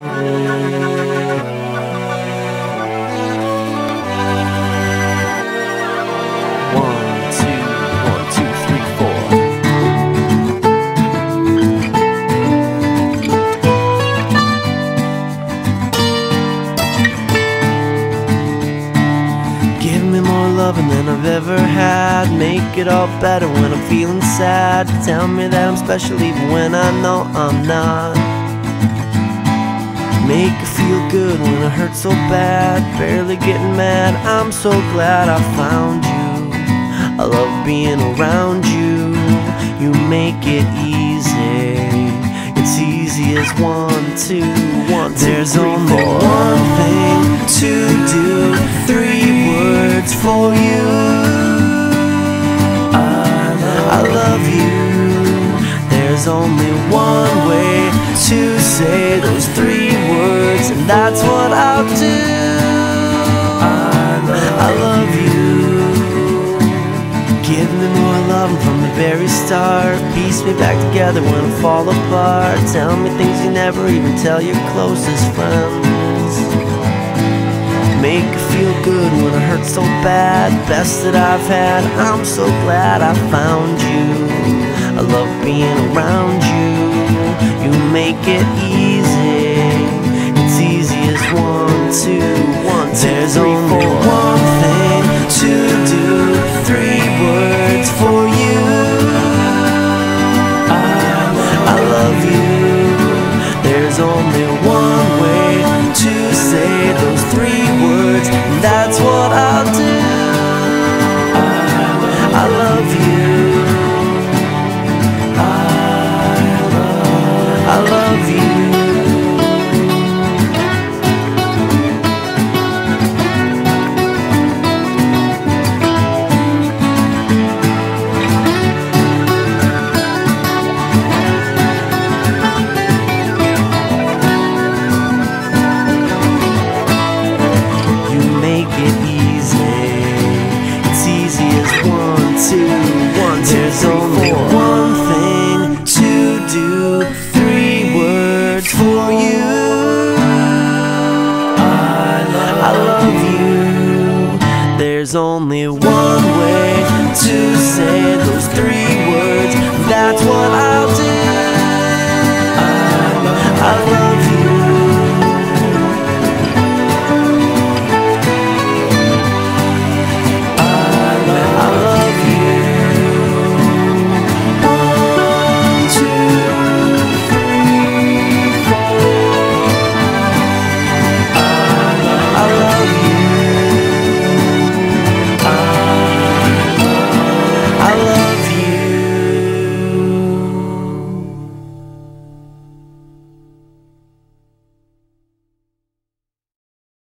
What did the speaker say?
Give me more loving than I've ever had. Make it all better when I'm feeling sad. Tell me that I'm special even when I know I'm not. Make it feel good when it hurts so bad. Barely getting mad, I'm so glad I found you. I love being around you. You make it easy. It's easy as 1, 2, 1, 2, There's 3, only 4. One thing to do, 3 words for you. I love you. There's only one way to say those 3 words, and that's what I'll do. I love you. Give me more love from the very start. Piece me back together when I fall apart. Tell me things you never even tell your closest friends. Make it feel good when it hurts so bad. Best that I've had, I'm so glad I found you. I love being around you. You make it easy. It's easy as 1, 2, 1, 2, There's 3, 4. Only one thing to do, 3 words for you. I love you. There's only one way to say those 3 words, and that's what I'll do. I love you. I love you. There's only one thing to do, 3 words for you. I love you. There's only one